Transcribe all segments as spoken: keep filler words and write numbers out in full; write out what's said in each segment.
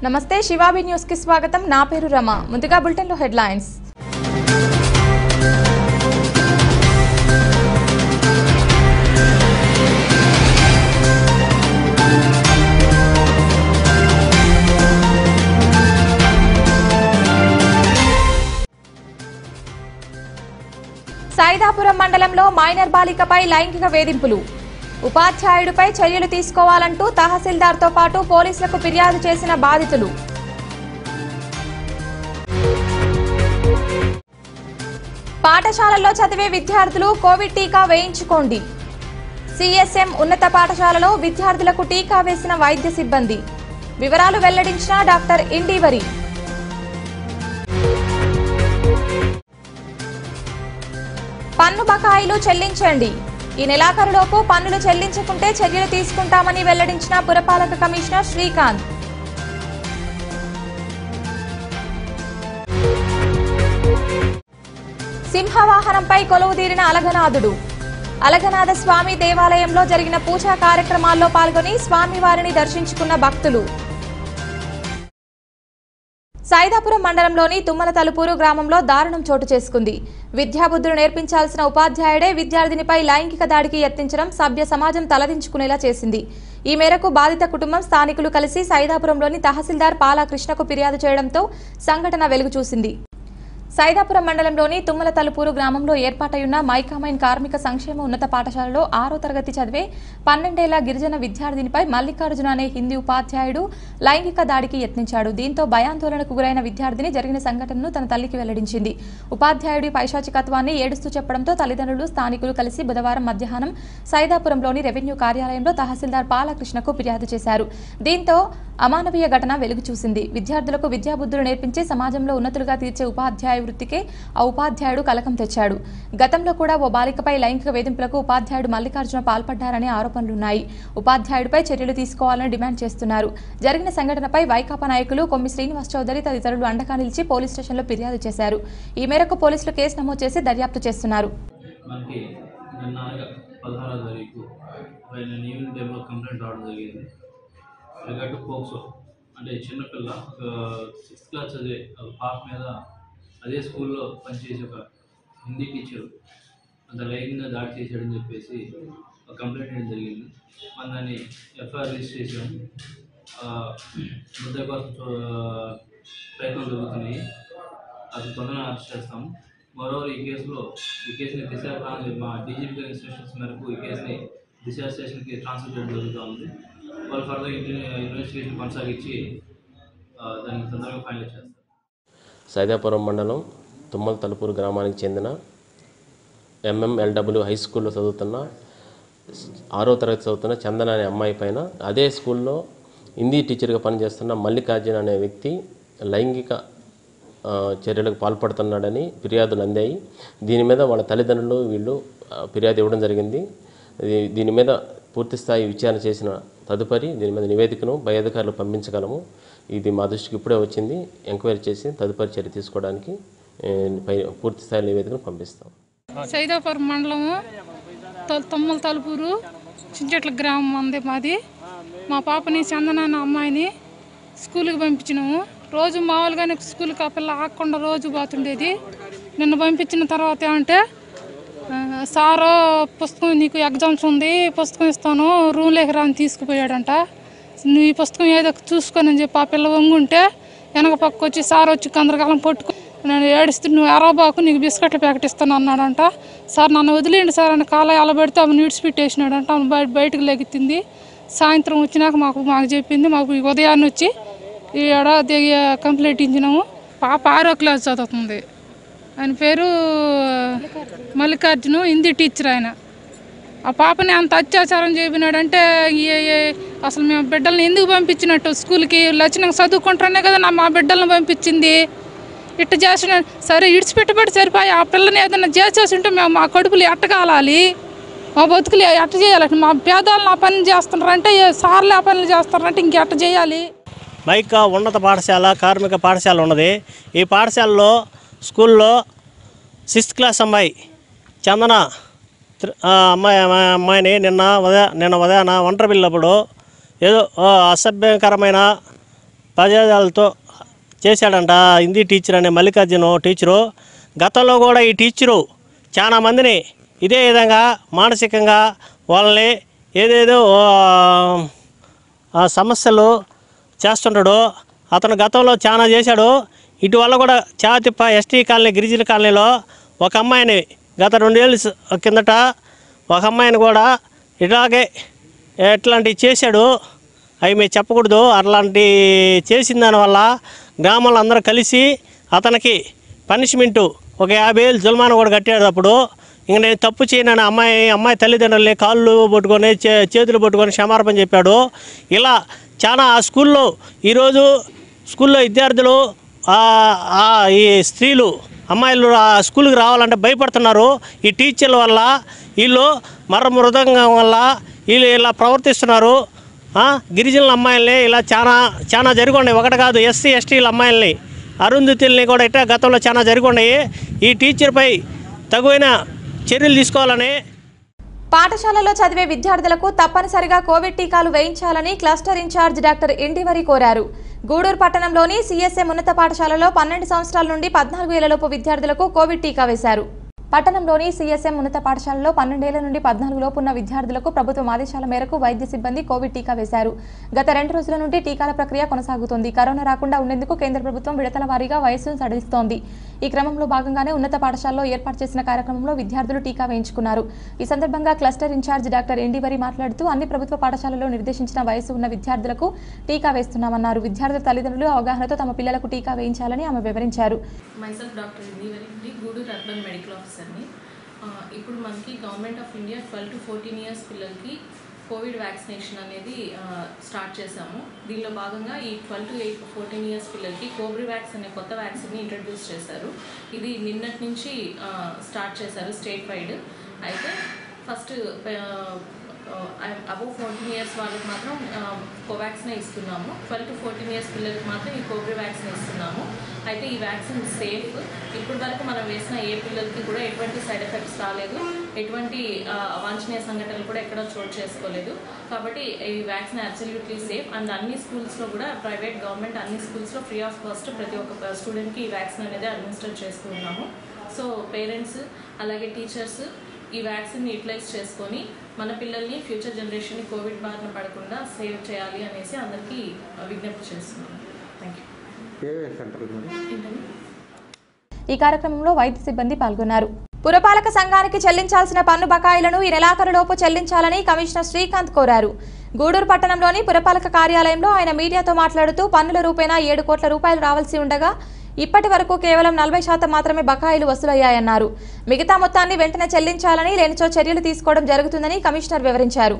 నమస్తే శివాబి న్యూస్ కి స్వాగతం. నా పేరు రమ. ముందుగా బులెటిన్ లో హెడ్లైన్స్. సైదాపురం మండలంలో మైనర్ బాలికపై లైంగిక వేధింపులు. ఉపాధ్యాయుడిపై చర్యలు తీసుకోవాలంటూ తహసీల్దార్తో పాటు పోలీసులకు ఫిర్యాదు చేసిన బాధితులు. పాఠశాలల్లో చదివే విద్యార్థులు కోవిడ్ టీకా వేయించుకోండి. సిఎస్ఎం ఉన్నత పాఠశాలలో విద్యార్థులకు టీకా వేసిన వైద్య సిబ్బంది. వివరాలు వెల్లడించిన డాక్టర్ ఇండివరి. పన్ను బకాయిలు చెల్లించండి. ఈ నెలాఖరులోపు పన్నులు చెల్లించకుంటే చర్యలు తీసుకుంటామని వెల్లడించిన పురపాలక కమిషనర్ శ్రీకాంత్. సింహవాహనంపై కొలువుదీరిన అలగనాథుడు. అలగనాథ స్వామి దేవాలయంలో జరిగిన పూజా కార్యక్రమాల్లో పాల్గొని స్వామివారిని దర్శించుకున్న భక్తులు. సైదాపురం మండలంలోని తుమ్మల తలుపూరు గ్రామంలో దారుణం చోటు చేసుకుంది. విద్యాబుద్ధులు నేర్పించాల్సిన ఉపాధ్యాయుడే విద్యార్థినిపై లైంగిక దాడికి యత్నించడం సభ్య సమాజం తలదించుకునేలా చేసింది. ఈ మేరకు బాధిత కుటుంబం స్థానికులు కలిసి సైదాపురంలోని తహసీల్దార్ పాలా కృష్ణకు ఫిర్యాదు చేయడంతో సంఘటన వెలుగు చూసింది. సైదాపురం మండలంలోని తుమ్మల తలుపూరు గ్రామంలో ఏర్పాటైన మైకామైన్ కార్మిక సంక్షేమ ఉన్నత పాఠశాలలో ఆరో తరగతి చదివే పన్నెండేళ్ల గిరిజన విద్యార్థినిపై మల్లికార్జున అనే హిందీ ఉపాధ్యాయుడు లైంగిక దాడికి యత్నించాడు. దీంతో భయాందోళనకు గురైన విద్యార్థిని జరిగిన సంఘటనను తన తల్లికి వెల్లడించింది. ఉపాధ్యాయుడి పైశాచికత్వాన్ని ఏడుస్తూ చెప్పడంతో తల్లిదండ్రులు స్థానికులు కలిసి బుధవారం మధ్యాహ్నం సైదాపురంలోని రెవెన్యూ కార్యాలయంలో తహసీల్దార్ పాలకృష్ణకు ఫిర్యాదు చేశారు. దీంతో అమానవీయ ఘటన వెలుగు చూసింది. విద్యార్థులకు విద్యాబుద్ధులు నేర్పించి సమాజంలో ఉన్నతులుగా తీర్చే ఉపాధ్యాయ వృత్తికే ఆ ఉపాధ్యాయుడు కలకం తెచ్చాడు. గతంలో కూడా ఓ బాలికపై లైంగిక వేధింపులకు ఉపాధ్యాయుడు మల్లికార్జున పాల్పడ్డారనే ఆరోపణలున్నాయి. ఉపాధ్యాయుడిపై చర్యలు తీసుకోవాలని డిమాండ్ చేస్తున్నారు. జరిగిన సంఘటనపై వైకాపా నాయకులు కొమ్మి శ్రీనివాస్ చౌదరి తదితరులు అండగా నిలిచి పోలీస్ స్టేషన్లో ఫిర్యాదు చేశారు. ఈ మేరకు పోలీసులు కేసు నమోదు చేసి దర్యాప్తు చేస్తున్నారు. రిగార్డు పోక్సో అంటే చిన్నపిల్ల ఒక సిక్స్త్ క్లాస్ చదివే ఒక పాప మీద అదే స్కూల్లో పనిచేసే ఒక హిందీ టీచరు అంత లైంగికంగా దాడి చేశాడని చెప్పేసి ఒక కంప్లైంట్ చేయడం జరిగింది. మన దాన్ని ఎఫ్ఐఆర్ రిజిస్టర్ చేసాం. ముద్ద కోసం ప్రయత్నం జరుగుతున్నాయి. అది తొందరగా అరెస్ట్ చేస్తాము. మరోవర్ ఈ కేసులో ఈ కేసుని దిశ మా డీజీపీ గారి ఇన్స్ట్రక్షన్స్ మేరకు ఈ కేసుని దిశ స్టేషన్కి ట్రాన్స్ఫర్ చేయడం జరుగుతూ ఉంది. వాళ్ళు ఫర్దర్ ఇన్వెస్టిగేషన్ కొనసాగించి దాన్ని తొందరగా ఫైనల్ చేస్తారు. సైదాపురం మండలం తుమ్మల తలుపూరు గ్రామానికి చెందిన ఎంఎంఎల్డబ్ల్యూ హై స్కూల్లో చదువుతున్న ఆరో తరగతి చదువుతున్న చందన అనే అమ్మాయి పైన అదే స్కూల్లో హిందీ టీచర్గా పనిచేస్తున్న మల్లికార్జున అనే వ్యక్తి లైంగిక చర్యలకు పాల్పడుతున్నాడని ఫిర్యాదులు అందాయి. దీని మీద వాళ్ళ తల్లిదండ్రులు వీళ్ళు ఫిర్యాదు ఇవ్వడం జరిగింది. దీని మీద పూర్తిస్థాయి విచారణ చేసిన తదుపరి దీని మీద నివేదికను పై అధికారులు పంపించగలము. ఇది మా దృష్టికి ఇప్పుడే వచ్చింది. ఎంక్వైరీ చేసి తదుపరి చర్య తీసుకోవడానికి పై పూర్తిస్థాయి నివేదికను పంపిస్తాం. సైదాపురం మండలము తుమ్మల తలుపూరు చించెట్ల గ్రామం అంది మాది. మా పాపని చందన అమ్మాయిని స్కూల్కి పంపించినాము. రోజు మామూలుగానే స్కూల్కి ఆ పిల్ల ఆకుండా రోజు పోతుండేది. నిన్న పంపించిన తర్వాత ఏమంటే సారు పుస్తకం నీకు ఎగ్జామ్స్ ఉంది, పుస్తకం ఇస్తాను రూమ్లోకి రాని తీసుకుపోయాడంట. నువ్వు ఈ పుస్తకం ఏదో చూసుకొని అని చెప్పి ఆ పిల్ల వంగుంటే వెనక పక్క వచ్చి సార్ వచ్చి కందరకాలం పట్టుకు నేను ఏడిస్తూ నువ్వు ఎరాబాకు నీకు బిస్కెట్లు ప్యాకెట్ ఇస్తాను అన్నాడంట. సార్ నన్ను వదిలేండి సార్ అని కాల ఎలా పెడితే ఆమె విడిచిపెట్టేసినాడంట. ఆమె బయట బయటకు లెగుతుంది. సాయంత్రం వచ్చినాక మాకు మాకు చెప్పింది. మాకు ఉదయాన్నే వచ్చి ఈ ఏడాది కంప్లైంట్ ఇచ్చినాము. పాప ఆరో క్లాస్ చదువుతుంది. ఆయన పేరు మల్లికార్జున, హిందీ టీచర్. ఆయన ఆ పాపని అంత అత్యాచారం చేపినాడంటే అసలు మేము బిడ్డల్ని ఎందుకు పంపించినట్టు స్కూల్కి లక్షణంగా చదువుకుంటారనే కదా నా మా బిడ్డలను పంపించింది. ఇట్ట చేసిన సరే ఇడిచిపెట్టబడి సరిపోయి ఆ పిల్లని ఏదైనా చేసేసి ఉంటే మేము మా కడుపులు ఎట్టగాలాలి, మా బతుకులు ఎట్ట చేయాలంటే మా పేదవాళ్ళని ఆ పనులు చేస్తున్నారంటే సార్లు ఆ పనులు చేస్తున్నారంటే ఇంకెట్ట చేయాలి. మైకా ఉన్నత పాఠశాల కార్మిక పాఠశాల ఉన్నది. ఈ పాఠశాలలో స్కూల్లో సిక్స్త్ క్లాస్ అమ్మాయి చందన అమ్మాయి అమ్మాయిని నిన్న ఉదయ నిన్న ఉదయాన ఒంటరి పిల్లప్పుడు ఏదో అసభ్యకరమైన పదార్థాలతో చేశాడంట హిందీ టీచర్ అనే మల్లికార్జున టీచరు. గతంలో కూడా ఈ టీచరు చాలా మందిని ఇదే విధంగా మానసికంగా వాళ్ళని ఏదేదో సమస్యలు చేస్తుంటాడు. అతను గతంలో చాలా చేశాడు. ఇటీవల కూడా చాతిప్ప ఎస్టీ కాలనీ గిరిజన కాలనీలో ఒక అమ్మాయిని గత రెండేళ్ళ కిందట ఒక అమ్మాయిని కూడా ఇలాగే ఎట్లాంటివి చేశాడు. అవి మేము చెప్పకూడదు. అట్లాంటి చేసిన దానివల్ల గ్రామాల్లో అందరూ కలిసి అతనికి పనిష్మెంటు ఒక యాభై వేలు జుల్మాన కూడా కట్టాడు. అప్పుడు ఇంక నేను తప్పు చేయనని అమ్మాయి అమ్మాయి తల్లిదండ్రులని కాళ్ళు పట్టుకొని చే చేతులు పట్టుకొని క్షమాపణ చెప్పాడు. ఇలా చాలా ఆ స్కూల్లో ఈరోజు స్కూల్లో విద్యార్థులు ఈ స్త్రీలు అమ్మాయిలు ఆ స్కూల్కి రావాలంటే భయపడుతున్నారు. ఈ టీచర్ల వల్ల వీళ్ళు మర మృదంగం వల్ల వీళ్ళు ఇలా ప్రవర్తిస్తున్నారు. గిరిజనుల అమ్మాయిల్ని ఇలా చాలా చాలా జరిగి ఉన్నాయి. ఒకటి కాదు, ఎస్సీ ఎస్టీల అమ్మాయిల్ని అరుంధతుల్ని కూడా ఇట్లా గతంలో చాలా జరిగి ఉన్నాయి. ఈ టీచర్పై తగువైన చర్యలు తీసుకోవాలని పాఠశాలలో చదివే విద్యార్థులకు తప్పనిసరిగా కోవిడ్ టీకాలు వేయించాలని క్లస్టర్ ఇన్ఛార్జ్ డాక్టర్ ఇండివరి కోరారు. గూడూరు పట్టణంలోని సిఎస్ఎం ఉన్నత పాఠశాలలో పన్నెండు సంవత్సరాల నుండి పద్నాలుగు ఏళ్లలోపు విద్యార్థులకు కోవిడ్ టీకా వేశారు. పట్టణంలోని సిఎస్ఎం ఉన్నత పాఠశాలలో పన్నెండేళ్ల నుండి పద్నాలుగు లోపు ఉన్న విద్యార్థులకు ప్రభుత్వం ఆదేశాల మేరకు వైద్య సిబ్బంది కోవిడ్ టీకా వేశారు. గత రెండు రోజుల నుండి టీకాల ప్రక్రియ కొనసాగుతోంది. కరోనా రాకుండా ఉండేందుకు కేంద్ర ప్రభుత్వం విడతల వారీగా వయస్సును సడలిస్తోంది. ఈ క్రమంలో భాగంగానే ఉన్నత పాఠశాలలో ఏర్పాటు చేసిన కార్యక్రమంలో విద్యార్థులు టీకా వేయించుకున్నారు. ఈ సందర్భంగా క్లస్టర్ ఇన్ఛార్జ్ డాక్టర్ ఇండివరి మాట్లాడుతూ అన్ని ప్రభుత్వ పాఠశాలలో నిర్దేశించిన వయస్సు ఉన్న విద్యార్థులకు టీకా వేస్తున్నామన్నారు. విద్యార్థుల తల్లిదండ్రులు అవగాహనతో తమ పిల్లలకు టీకా వేయించాలని ఆమె వివరించారు. ఇప్పుడు మనకి government of India twelve to fourteen years పిల్లలకి కోవిడ్ వ్యాక్సినేషన్ అనేది స్టార్ట్ చేశాము. దీనిలో భాగంగా ఈ twelve to eight fourteen years పిల్లలకి కోబ్రివ్యాక్స్ అనే కొత్త వ్యాక్సిన్ని ఇంట్రడ్యూస్ చేశారు. ఇది నిన్నటి నుంచి స్టార్ట్ చేశారు స్టేట్ వైడ్. అయితే ఫస్ట్ అబవ్ ఫోర్టీన్ ఇయర్స్ వాళ్ళకి మాత్రం కోవాక్సినే ఇస్తున్నాము. ట్వెల్వ్ టు ఫోర్టీన్ ఇయర్స్ పిల్లలకి మాత్రం ఈ కోబ్రి వ్యాక్సిన్ ఇస్తున్నాము. అయితే ఈ వ్యాక్సిన్ సేఫ్. ఇప్పటి వరకు మనం వేసిన ఏ పిల్లలకి కూడా ఎటువంటి సైడ్ ఎఫెక్ట్స్ రాలేదు, ఎటువంటి అవాంఛనీయ సంఘటనలు కూడా ఎక్కడ చోటు చేసుకోలేదు. కాబట్టి ఈ వ్యాక్సిన్ అబ్సల్యూట్లీ సేఫ్. అండ్ అన్ని స్కూల్స్లో కూడా ప్రైవేట్ గవర్నమెంట్ అన్ని స్కూల్స్లో ఫ్రీ ఆఫ్ కాస్ట్ ప్రతి ఒక్క స్టూడెంట్కి ఈ వ్యాక్సిన్ అనేది అడ్మినిస్టర్ చేస్తూ ఉన్నాము. సో పేరెంట్స్ అలాగే టీచర్స్ ఈ వ్యాక్సిన్ని యూటిలైజ్ చేసుకొని మన పిల్లల్ని ఫ్యూచర్ జనరేషన్ని కోవిడ్ బారిన పడకుండా సేవ్ చేయాలి అనేసి అందరికీ విజ్ఞప్తి చేస్తున్నాను. Thank you. ఈ కార్యక్రమంలో వైద్య సిబ్బంది పాల్గొన్నారు. పురపాలక సంఘానికి చెల్లించాల్సిన పన్ను బకాయిలను ఈ నెలాఖరులోపు చెల్లించాలని కమిషనర్ శ్రీకాంత్ కోరారు. గూడూరు పట్టణంలోని పురపాలక కార్యాలయంలో ఆయన మీడియాతో మాట్లాడుతూ పన్నుల రూపేణా ఏడు కోట్ల రూపాయలు రావాల్సి ఉండగా ఇప్పటి వరకు కేవలం నలభై శాతం మాత్రమే బకాయిలు వసూలయ్యాయన్నారు. మిగతా మొత్తాన్ని వెంటనే చెల్లించాలని, లేనిచో చర్యలు తీసుకోవడం జరుగుతుందని కమిషనర్ వివరించారు.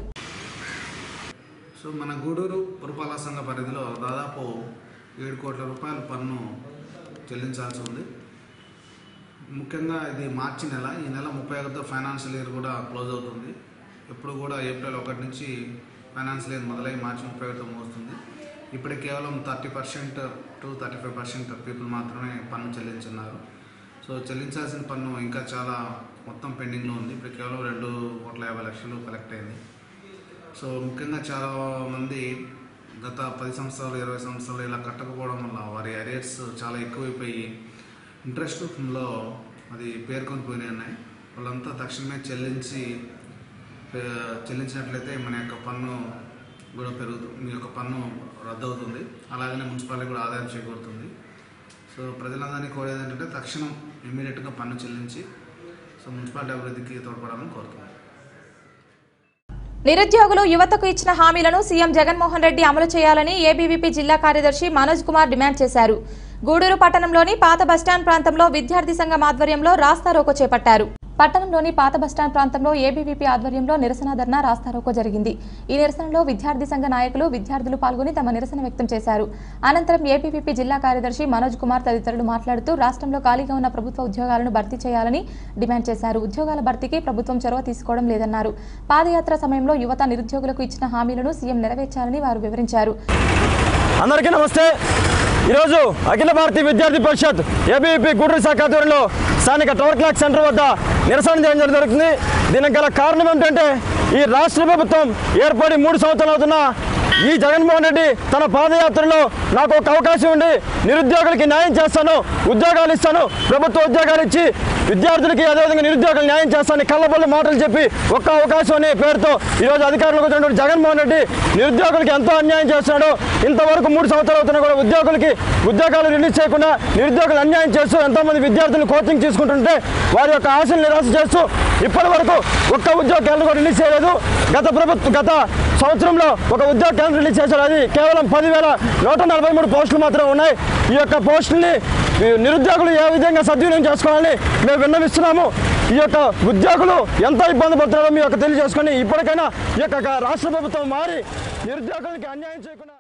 సో మన గూడూరు పురపాలక సంఘ పరిధిలో దాదాపు ఏడు కోట్ల రూపాయల పన్ను చెల్లించాల్సి ఉంది. ముఖ్యంగా ఇది మార్చి నెల. ఈ నెల ముప్పై ఒకటితో ఫైనాన్షియల్ ఇయర్ కూడా క్లోజ్ అవుతుంది. ఎప్పుడు కూడా ఏప్రిల్ ఒకటి నుంచి ఫైనాన్షియల్ ఇయర్ మొదలై మార్చి ముప్పై ఒకటితో ముగుస్తుంది. ఇప్పటికి కేవలం thirty percent to thirty five percent people మాత్రమే పన్ను చెల్లించున్నారు. సో చెల్లించాల్సిన పన్ను ఇంకా చాలా మొత్తం పెండింగ్లో ఉంది. ఇప్పుడు కేవలం రెండు కోట్ల యాభై లక్షలు కలెక్ట్ అయింది. సో ముఖ్యంగా చాలామంది గత పది సంవత్సరాలు ఇరవై సంవత్సరాలు ఇలా కట్టకపోవడం వల్ల వారి అరియర్స్ చాలా ఎక్కువైపోయి ఇంట్రెస్ట్లో అది పేర్కొని పోయినాయి ఉన్నాయి. వాళ్ళంతా తక్షణమే చెల్లించి చెల్లించినట్లయితే మన యొక్క పన్ను కూడా పెరుగుతుంది, మీ యొక్క పన్ను రద్దు అవుతుంది. అలాగనే మున్సిపాలిటీ కూడా ఆదాయం చేకూరుతుంది. సో ప్రజలందరినీ కోరేది ఏంటంటే తక్షణం ఇమ్మీడియట్గా పన్ను చెల్లించి సో మున్సిపాలిటీ అభివృద్ధికి తోడ్పడాలని కోరుతున్నాను. నిరుద్యోగులు యువతకు ఇచ్చిన హామీలను సీఎం జగన్మోహన్ రెడ్డి అమలు చేయాలని ఏబీవీపీ జిల్లా కార్యదర్శి మనోజ్ కుమార్ డిమాండ్ చేశారు. గూడూరు పట్టణంలోని పాత బస్టాండ్ ప్రాంతంలో విద్యార్థి సంఘం ఆధ్వర్యంలో రాస్తారోకో చేపట్టారు. పట్టణంలోని పాత బస్టాండ్ ప్రాంతంలో ఏబీవీపీ ఆధ్వర్యంలో నిరసన ధర్నా రాస్తారోకో జరిగింది. ఈ నిరసనలో విద్యార్థి సంఘ నాయకులు విద్యార్థులు పాల్గొని తమ నిరసన వ్యక్తం చేశారు. అనంతరం ఏబీవీపీ జిల్లా కార్యదర్శి మనోజ్ కుమార్ తదితరులు మాట్లాడుతూ రాష్ట్రంలో ఖాళీగా ఉన్న ప్రభుత్వ ఉద్యోగాలను భర్తీ చేయాలని డిమాండ్ చేశారు. ఉద్యోగాల భర్తీకి ప్రభుత్వం చొరవ తీసుకోవడం లేదన్నారు. పాదయాత్ర సమయంలో యువత నిరుద్యోగులకు ఇచ్చిన హామీలను సీఎం నెరవేర్చాలని వారు వివరించారు. అందరికీ నమస్తే. ఈరోజు అఖిల భారతీయ విద్యార్థి పరిషత్ ఏబీవీపీ గూడూరు శాఖ ఆధ్వర్యంలో స్థానిక టవర్ క్లాక్ సెంటర్ వద్ద నిరసన చేయడం జరుగుతుంది. దీనికి గల కారణం ఏంటంటే ఈ రాష్ట్ర ప్రభుత్వం ఏర్పడి మూడు సంవత్సరాలు అవుతున్న ఈ జగన్మోహన్ రెడ్డి తన పాదయాత్రలో నాకు ఒక అవకాశం ఉండి నిరుద్యోగులకి న్యాయం చేస్తాను, ఉద్యోగాలు ఇస్తాను, ప్రభుత్వ ఉద్యోగాలు ఇచ్చి విద్యార్థులకి అదేవిధంగా నిరుద్యోగులు న్యాయం చేస్తాను కళ్ళబొల్లి మాటలు చెప్పి ఒక్క అవకాశం అనే పేరుతో ఈరోజు అధికారంలోకి వచ్చినటువంటి జగన్మోహన్ రెడ్డి నిరుద్యోగులకి ఎంతో అన్యాయం చేస్తున్నాడు. ఇంతవరకు మూడు సంవత్సరాలు అవుతున్నా కూడా ఉద్యోగులకి ఉద్యోగాలు రిలీజ్ చేయకుండా నిరుద్యోగులు అన్యాయం చేస్తూ ఎంతోమంది విద్యార్థులు కోచింగ్ తీసుకుంటుంటే వారి యొక్క ఆశలు నిరాశ చేస్తూ ఇప్పటి వరకు ఒక్క ఉద్యోగ కేంద్రం కూడా రిలీజ్ చేయలేదు. గత ప్రభుత్వం గత సంవత్సరంలో ఒక ఉద్యోగ కేంద్రం రిలీజ్ చేశారు. అది కేవలం పదివేల నూట నలభై మూడు పోస్టులు మాత్రమే ఉన్నాయి. ఈ యొక్క పోస్టుల్ని నిరుద్యోగులు ఏ విధంగా సద్వినియోగం చేసుకోవాలని మేము విన్నవిస్తున్నాము. ఈ యొక్క ఉద్యోగులు ఎంతో ఇబ్బంది పడుతున్నారో మీ యొక్క తెలియజేసుకొని ఇప్పటికైనా ఈ యొక్క రాష్ట్ర ప్రభుత్వం మారి నిరుద్యోగులకి అన్యాయం చేయకుండా.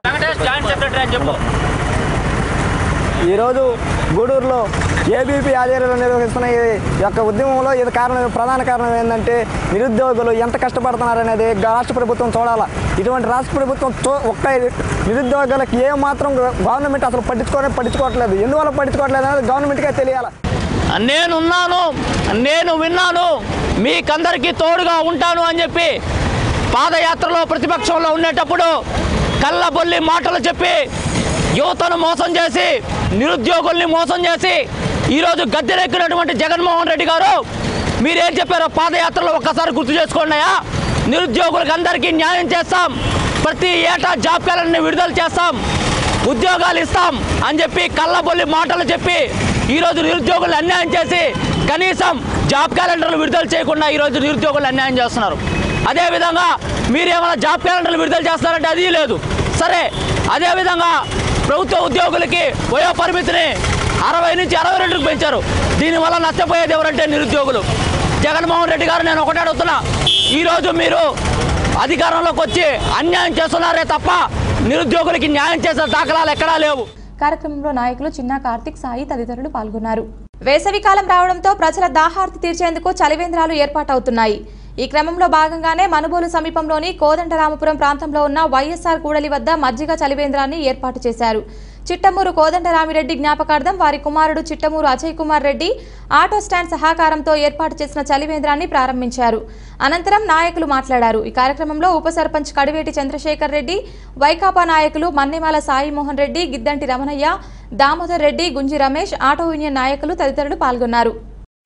ఈరోజు గూడూరులో ఏబీపీ ఆధ్వర్యంలో నిర్వహిస్తున్న ఈ యొక్క ఉద్యమంలో ఇది కారణం ప్రధాన కారణం ఏంటంటే నిరుద్యోగులు ఎంత కష్టపడుతున్నారనేది రాష్ట్ర ప్రభుత్వం చూడాలి. ఇటువంటి రాష్ట్ర ప్రభుత్వం ఒక్క నిరుద్యోగులకు ఏ మాత్రం గవర్నమెంట్ అసలు పట్టించుకోనే పట్టించుకోవట్లేదు. ఎందువల్ల పట్టించుకోవట్లేదు అనేది గవర్నమెంట్కే తెలియాలి. నేనున్నాను, నేను విన్నాను, మీకందరికీ తోడుగా ఉంటాను అని చెప్పి పాదయాత్రలో ప్రతిపక్షంలో ఉండేటప్పుడు కళ్ళబొల్లి మాటలు చెప్పి యువతను మోసం చేసి నిరుద్యోగుల్ని మోసం చేసి ఈరోజు గద్దెనెక్కినటువంటి జగన్మోహన్ రెడ్డి గారు మీరేం చెప్పారో పాదయాత్రలో ఒక్కసారి గుర్తు చేసుకోండియా. నిరుద్యోగులకు అందరికీ న్యాయం చేస్తాం, ప్రతి ఏటా జాబ్ క్యాలెండర్ని విడుదల చేస్తాం, ఉద్యోగాలు ఇస్తాం అని చెప్పి కళ్ళబొల్లి మాటలు చెప్పి ఈరోజు నిరుద్యోగులు అన్యాయం చేసి కనీసం జాబ్ క్యాలెండర్లు విడుదల చేయకుండా ఈరోజు నిరుద్యోగులు అన్యాయం చేస్తున్నారు. అదేవిధంగా మీరేమైనా జాబ్ క్యాలెండర్లు విడుదల చేస్తారంటే అది లేదు. సరే, అదేవిధంగా ప్రభుత్వ ఉద్యోగులకి వయో పరిమితిని అరవై నుంచి అరవై రెండుకు పెంచారు. దీనివల్ల నష్టపోయేది ఎవరంటే నిరుద్యోగులు. జగన్మోహన్ రెడ్డి గారు నేను ఒకటే అడుగుతున్నా, ఈరోజు మీరు అధికారంలోకి వచ్చి అన్యాయం చేస్తున్నారే తప్ప నిరుద్యోగులకి న్యాయం చేసే దాఖలాలు ఎక్కడా లేవు. కార్యక్రమంలో నాయకులు చిన్న కార్తిక్, సాయి తదితరులు పాల్గొన్నారు. వేసవికాలం రావడంతో ప్రజల దాహార్తి తీర్చేందుకు చలివేంద్రాలు ఏర్పాటవుతున్నాయి. ఈ క్రమంలో భాగంగానే మనుబోలు సమీపంలోని కోదండరామపురం ప్రాంతంలో ఉన్న వైఎస్ఆర్ కూడలి వద్ద మజ్జిగ చలివేంద్రాన్ని ఏర్పాటు చేశారు. చిట్టమూరు కోదండరామిరెడ్డి జ్ఞాపకార్థం వారి కుమారుడు చిట్టమూరు అజయ్ కుమార్ రెడ్డి ఆటో స్టాండ్ సహకారంతో ఏర్పాటు చేసిన చలివేంద్రాన్ని ప్రారంభించారు. అనంతరం నాయకులు మాట్లాడారు. ఈ కార్యక్రమంలో ఉప సర్పంచ్ కడివేటి చంద్రశేఖర్ రెడ్డి, వైకాపా నాయకులు మన్నెమాల సాయిమోహన్ రెడ్డి, గిద్దంటి రమణయ్య, దామోదర్ రెడ్డి, గుంజి రమేష్, ఆటో యూనియన్ నాయకులు తదితరులు పాల్గొన్నారు.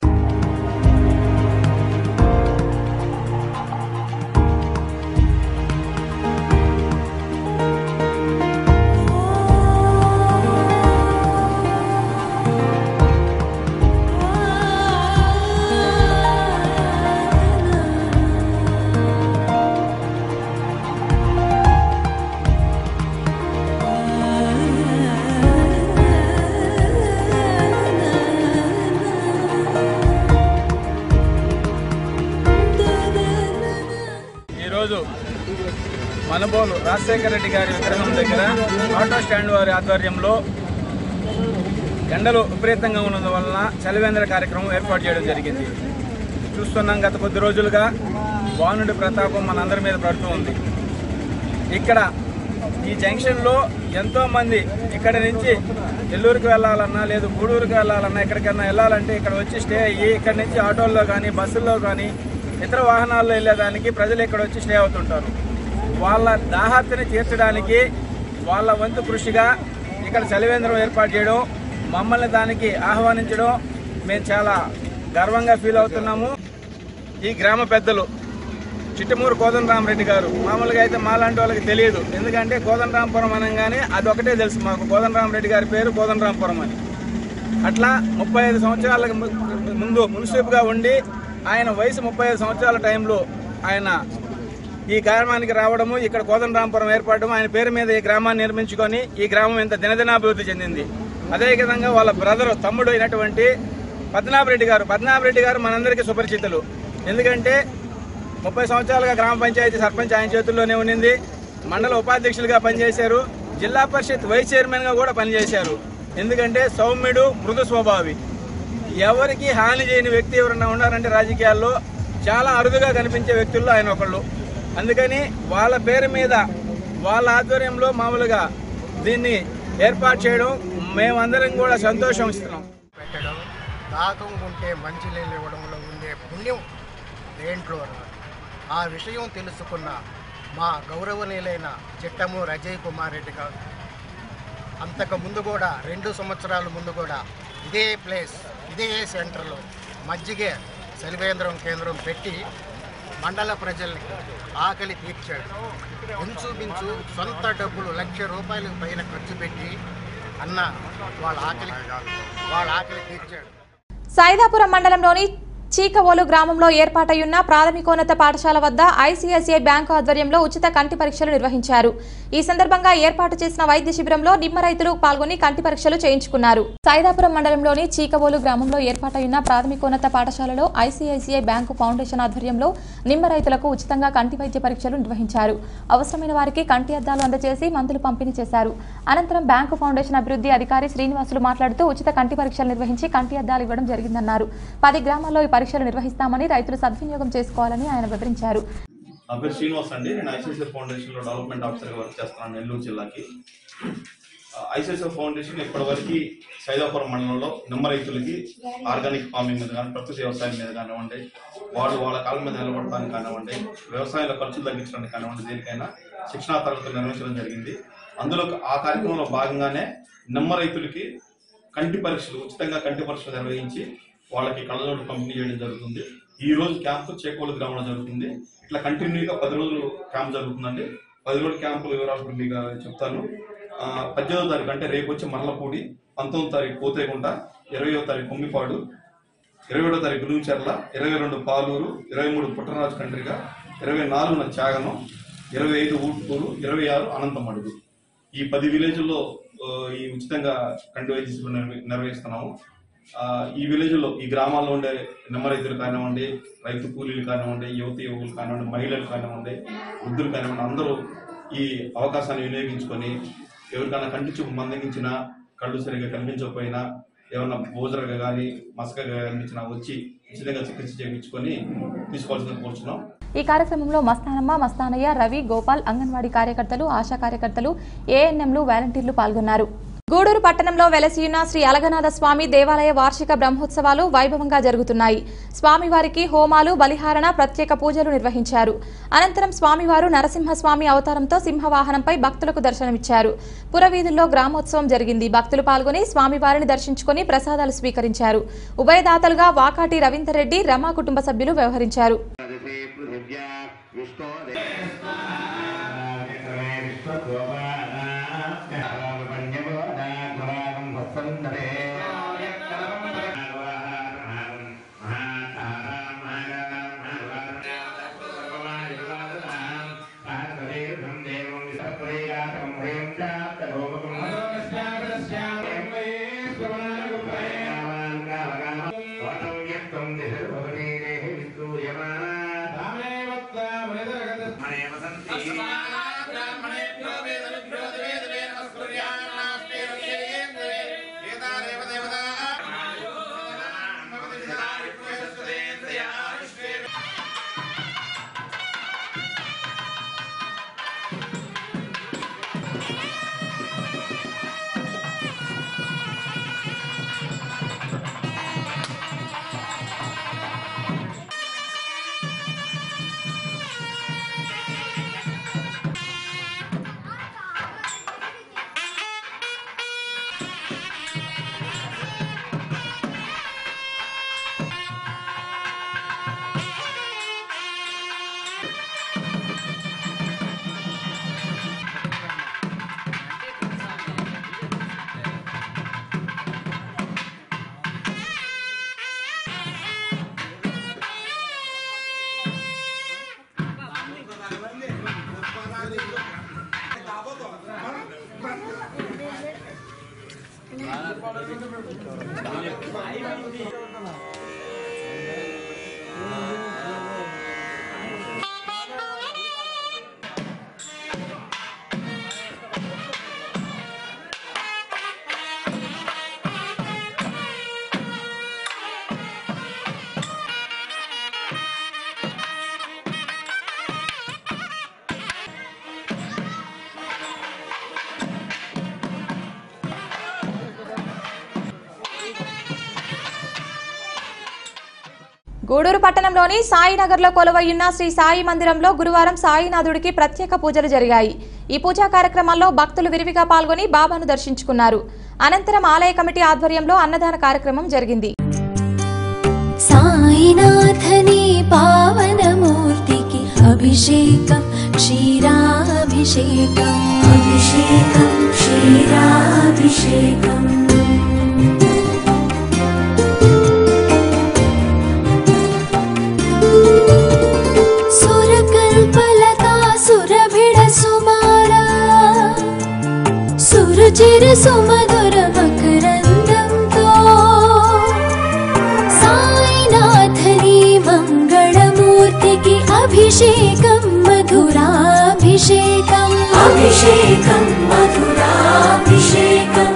మనుబోలు రాజశేఖర రెడ్డి గారి విగ్రహం దగ్గర ఆటో స్టాండ్ వారి ఆధ్వర్యంలో ఎండలు విపరీతంగా ఉన్నందువలన చలివేంద్ర కార్యక్రమం ఏర్పాటు చేయడం జరిగింది. చూస్తున్నాం, గత కొద్ది రోజులుగా వానుడి ప్రతాపం మనందరి మీద పడుతూ ఉంది. ఇక్కడ ఈ జంక్షన్లో ఎంతోమంది ఇక్కడి నుంచి నెల్లూరుకి వెళ్ళాలన్నా లేదు గూడూరుకి వెళ్ళాలన్నా ఎక్కడికన్నా వెళ్ళాలంటే ఇక్కడ వచ్చి స్టే అయ్యి ఇక్కడి నుంచి ఆటోల్లో కానీ బస్సుల్లో కానీ ఇతర వాహనాల్లో వెళ్ళేదానికి ప్రజలు ఇక్కడ వచ్చి స్టే అవుతుంటారు. వాళ్ళ దాహార్తిని తీర్చడానికి వాళ్ళ వంతు కృషిగా ఇక్కడ చలివేంద్రం ఏర్పాటు చేయడం, మమ్మల్ని దానికి ఆహ్వానించడం మేము చాలా గర్వంగా ఫీల్ అవుతున్నాము. ఈ గ్రామ పెద్దలు చిట్టమూరు కోదండరామరెడ్డి గారు, మామూలుగా అయితే మాలాంటి వాళ్ళకి తెలియదు, ఎందుకంటే కోదండరామపురం అనగానే అదొకటే తెలుసు మాకు, కోదండరామరెడ్డి గారి పేరు కోదండరామపురం అని. అట్లా ముప్పై ఐదు సంవత్సరాలకు ముందు మున్సిపల్గా ఉండి ఆయన వయసు ముప్పై ఐదు సంవత్సరాల టైంలో ఆయన ఈ గ్రామానికి రావడము, ఇక్కడ కోదండరామపురం ఏర్పడము, ఆయన పేరు మీద ఈ గ్రామాన్ని నిర్మించుకొని ఈ గ్రామం ఇంత దినదినాభివృద్ధి చెందింది. అదేవిధంగా వాళ్ళ బ్రదరు తమ్ముడు అయినటువంటి పద్మనాభరెడ్డి గారు పద్మనాభరెడ్డి గారు మనందరికీ సుపరిచితులు. ఎందుకంటే ముప్పై సంవత్సరాలుగా గ్రామ పంచాయతీ సర్పంచ్ ఆయన చేతుల్లోనే ఉండింది. మండల ఉపాధ్యక్షులుగా పనిచేశారు, జిల్లా పరిషత్ వైస్ చైర్మన్గా కూడా పనిచేశారు. ఎందుకంటే సౌమ్యుడు, మృదు స్వభావి, ఎవరికి హాని చేయని వ్యక్తి ఎవరన్నా ఉన్నారంటే రాజకీయాల్లో చాలా అరుదుగా కనిపించే వ్యక్తుల్లో ఆయన ఒకళ్ళు. అందుకని వాళ్ళ పేరు మీద వాళ్ళ ఆధ్వర్యంలో మామూలుగా దీన్ని ఏర్పాటు చేయడం మేమందరం కూడా సంతోషం ఇస్తున్నాం. పెట్టడం, దాహం ఉంటే మంచి నీళ్ళు ఇవ్వడంలో ఉండే పుణ్యం దేంట్లో ఆ విషయం తెలుసుకున్న మా గౌరవనీయులైన చిట్టము రజయ్ కుమార్ రెడ్డి గారు అంతకు ముందు కూడా రెండు సంవత్సరాల ముందు కూడా ఇదే ప్లేస్ ఇదే సెంటర్లో మజ్జిగే సెలివేంద్రం కేంద్రం పెట్టి మండల ప్రజల్ని ఆకలి తీర్చాడు. ఇంచుమించు సొంత డబ్బులు లక్ష రూపాయల పైన ఖర్చు పెట్టి అన్న వాళ్ళ ఆకలి వాళ్ళ ఆకలి తీర్చాడు. సైదాపురం మండలంలోని చీకవోలు గ్రామంలో ఏర్పాటయ్యున్న ప్రాథమికోన్నత పాఠశాల వద్ద ఐసీఐసీఐ బ్యాంకు ఆధ్వర్యంలో ఉచిత కంటి పరీక్షలు నిర్వహించారు. ఈ సందర్భంగా ఏర్పాటు చేసిన వైద్య శిబిరంలో నిమ్మ రైతులు పాల్గొని కంటి పరీక్షలు చేయించుకున్నారు. సైదాపురం మండలంలోని చీకవోలు గ్రామంలో ఏర్పాటయ్యున్న ప్రాథమికోన్నత పాఠశాలలో ఐసీఐసీఐ బ్యాంకు ఫౌండేషన్ ఆధ్వర్యంలో నిమ్మ రైతులకు ఉచితంగా కంటి వైద్య పరీక్షలు నిర్వహించారు. అవసరమైన వారికి కంటి అద్దాలు అందజేసి మందులు పంపిణీ చేశారు. అనంతరం బ్యాంకు ఫౌండేషన్ అభివృద్ధి అధికారి శ్రీనివాసులు మాట్లాడుతూ ఉచిత కంటి పరీక్షలు నిర్వహించి కంటి అద్దాలు ఇవ్వడం జరిగిందన్నారు. పది గ్రామాల్లో పరీక్షలు నిర్వహిస్తామని రైతులు సద్వినియోగం చేసుకోవాలని ఆయన వివరించారు. నా పేరు శ్రీనివాస్ అండి. నేను ఐసీఐసీఐ ఫౌండేషన్లో డెవలప్మెంట్ ఆఫీసర్గా వర్క్ చేస్తున్నాను నెల్లూరు జిల్లాకి. ఐసీఐసీఐ ఫౌండేషన్ ఇప్పటివరకు సైదాపురం మండలంలో నిమ్మ రైతులకి ఆర్గానిక్ ఫార్మింగ్ మీద కానీ ప్రకృతి వ్యవసాయం మీద కానివ్వండి, వాళ్ళు వాళ్ళ కాళ్ళ మీద నిలబడటానికి కానివ్వండి, వ్యవసాయంలో ఖర్చులు తగ్గించడానికి కానివ్వండి, దేనికైనా శిక్షణా తరగతులు నిర్వహించడం జరిగింది. అందులో ఆ కార్యక్రమంలో భాగంగానే నిమ్మ రైతులకి కంటి పరీక్షలు ఉచితంగా కంటి పరీక్షలు నిర్వహించి వాళ్ళకి కళ్ళజోడు పంపిణీ చేయడం జరుగుతుంది. ఈ రోజు క్యాంపు చేకోలు గ్రామంలో జరుగుతుంది. ఇట్లా కంటిన్యూగా పది రోజులు క్యాంప్ జరుగుతుందండి. పది రోజుల క్యాంపు వివరాలు మీకు చెప్తాను. పద్దెనిమిదో తారీఖు అంటే రేపు వచ్చి మర్లపూడి, పంతొమ్మిదో తారీఖు పోతేగుంట, ఇరవయో తారీఖు కొమ్మిపాడు, ఇరవై ఏడో తారీఖు గురుంచెర్ల, ఇరవై రెండు పాలూరు, ఇరవై మూడు పుట్టరాజు కండ్రిగా, ఇరవై నాలుగున త్యాగనం, ఇరవై ఐదు ఊట్కూరు, ఇరవై ఆరు అనంతమడుగు. ఈ పది విలేజ్ల్లో ఈ ఉచితంగా కంటి వైద్య శిబిరం నిర్వహిస్తున్నాము. ఈ విలేజ్లో ఈ గ్రామాల్లో ఉండే నిమ్మ రైతులు కానివ్వండి, రైతు కూలీలు కానివ్వండి, యువతి యువకులు కానివ్వండి, మహిళలు కానివ్వండి, వృద్ధులు కానివ్వండి, అందరూ ఈ అవకాశాన్ని వినియోగించుకొని ఎవరికైనా కంటి చూపు మందగించినా, కళ్ళు సరిగ్గా కనిపించకపోయినా, ఏమన్నా భోజనగా కానీ మసకగా కనిపించినా వచ్చి ఉచితంగా చికిత్స చేయించుకొని తీసుకోవాల్సిందని కోరుచున్నాం. ఈ కార్యక్రమంలో మస్తానమ్మ, మస్తానయ్య, రవి, గోపాల్, అంగన్వాడీ కార్యకర్తలు, ఆశా కార్యకర్తలు, ఏఎన్ఎంలు, వాలంటీర్లు పాల్గొన్నారు. గూడూరు పట్టణంలో వెలసియున్న శ్రీ అలగనాథ స్వామి దేవాలయ వార్షిక బ్రహ్మోత్సవాలు వైభవంగా జరుగుతున్నాయి. స్వామివారికి హోమాలు, బలిహారణ, ప్రత్యేక పూజలు నిర్వహించారు. అనంతరం స్వామివారు నరసింహస్వామి అవతారంతో సింహవాహనంపై భక్తులకు దర్శనమిచ్చారు. పురవీధుల్లో గ్రామోత్సవం జరిగింది. భక్తులు పాల్గొని స్వామివారిని దర్శించుకుని ప్రసాదాలు స్వీకరించారు. ఉభయదాతలుగా వాకాటి రవీందర్ రెడ్డి, రమా కుటుంబ సభ్యులు వ్యవహరించారు. గూడూరు పట్టణంలోని సాయినగర్లో కొలువయ్యున్న శ్రీ సాయి మందిరంలో గురువారం సాయినాథుడికి ప్రత్యేక పూజలు జరిగాయి. ఈ పూజా కార్యక్రమాల్లో భక్తులు విరివిగా పాల్గొని బాబాను దర్శించుకున్నారు. అనంతరం ఆలయ కమిటీ ఆధ్వర్యంలో అన్నదాన కార్యక్రమం జరిగింది. సాయినాథని పావనమూర్తికి అభిషేకం క్షీరాభిషేకం అభిషేకం క్షీరాభిషేకం సురకల్పలతా సురభిడ సుమారా సురుచిర సుమధుర మకరందంతో సాయినాథని మంగళమూర్తికి అభిషేకం మధురాభిషేకం అభిషేకం మధురాభిషేకం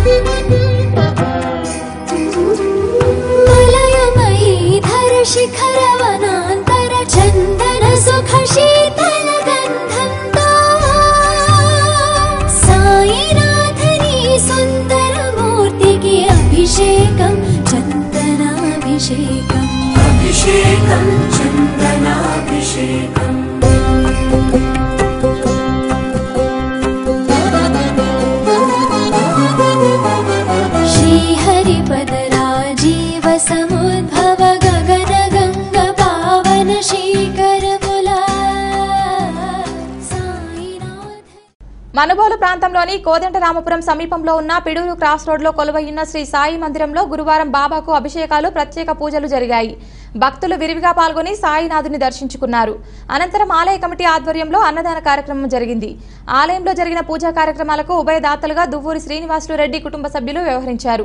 మలయమయీ ధర శిఖర వనాంతర చందన సుఖ శీతల గంధంతో సాయినాథని సుందర మూర్తికి అభిషేకం చందనాభిషేకం అభిషేకం చందనాభిషేకం శ్రీహరిపద రాజీవ సముద్భవ గగన గంగ పావన శీకరముల సాయినాథ. మనుబోలు ప్రాంతంలోని కోదండరామపురం సమీపంలో ఉన్న పిడూరు క్రాస్ రోడ్లో కొలువయ్యున్న శ్రీ సాయి మందిరంలో గురువారం బాబాకు అభిషేకాలు ప్రత్యేక పూజలు జరిగాయి. భక్తులు విరివిగా పాల్గొని సాయినాథుని దర్శించుకున్నారు. అనంతరం ఆలయ కమిటీ ఆధ్వర్యంలో అన్నదాన కార్యక్రమం జరిగింది. ఆలయంలో జరిగిన పూజా కార్యక్రమాలకు ఉభయదాతలుగా దువ్వూరి శ్రీనివాసులు రెడ్డి కుటుంబ సభ్యులు వ్యవహరించారు.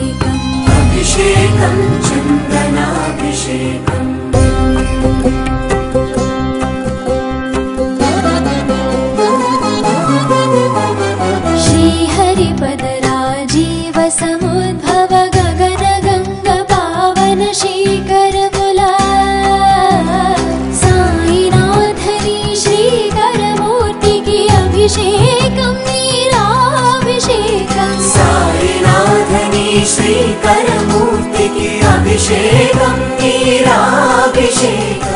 శ్రీహరిపద రాజీవ సముద్భవ గగన గంగ పావన శీకరముల సాయినాథని శ్రీకరమూర్తికి అభిషేకం నీరాభిషేకం సాయినాథని శ్రీకరమూర్తికి అభిషేకం నీరాభిషేకం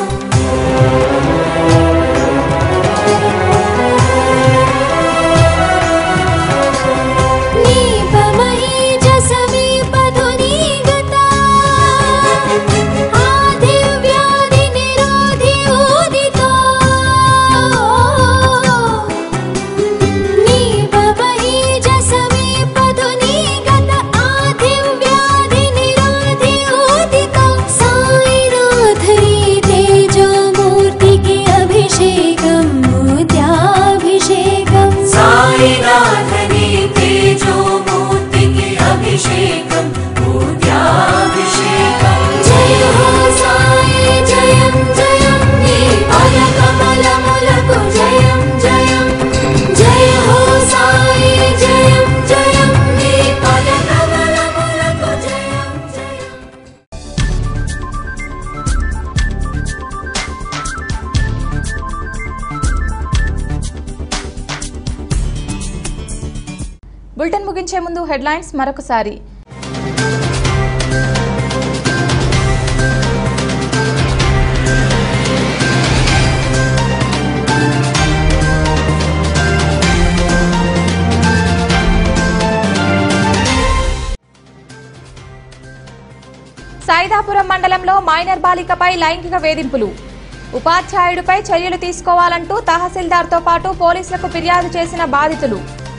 బులెటిన్ ముగించే ముందు హెడ్లైన్స్ మరొకసారి. సైదాపురం మండలంలో మైనర్ బాలికపై లైంగిక వేధింపులు. ఉపాధ్యాయుడిపై చర్యలు తీసుకోవాలంటూ తహసీల్దార్తో పాటు పోలీసులకు ఫిర్యాదు చేసిన బాధితులు.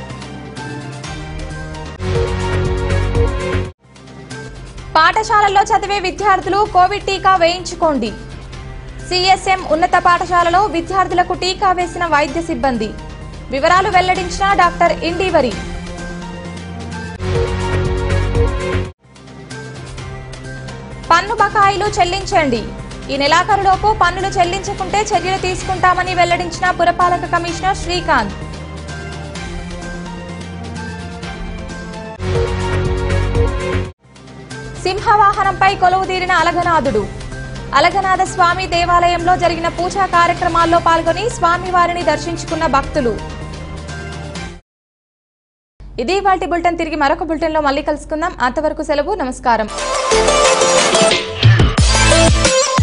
పాఠశాలల్లో చదివే విద్యార్థులు కోవిడ్ టీకా వేయించుకోండి. సిఎస్ఎం ఉన్నత పాఠశాలలో విద్యార్థులకు టీకా వేసిన వైద్య సిబ్బంది. వివరాలు వెల్లడించిన డాక్టర్ ఇండివరి. పన్ను బకాయిలు చెల్లించండి. ఈ నెలాఖరులోపు పన్నులు చెల్లించకుంటే చర్యలు తీసుకుంటామని వెల్లడించిన పురపాలక కమిషనర్ శ్రీకాంత్. సింహవాహనంపై కొలువుదీరిన అలగనాథుడు. అలగనాథ స్వామి దేవాలయంలో జరిగిన పూజా కార్యక్రమాల్లో పాల్గొని స్వామివారిని దర్శించుకున్న భక్తులు. ఇది వాటి బులెటిన్. తిరిగి మరొక బులెటిన్లో మళ్ళీ కలుసుకుందాం. అంతవరకు సెలవు. నమస్కారం. Thank you.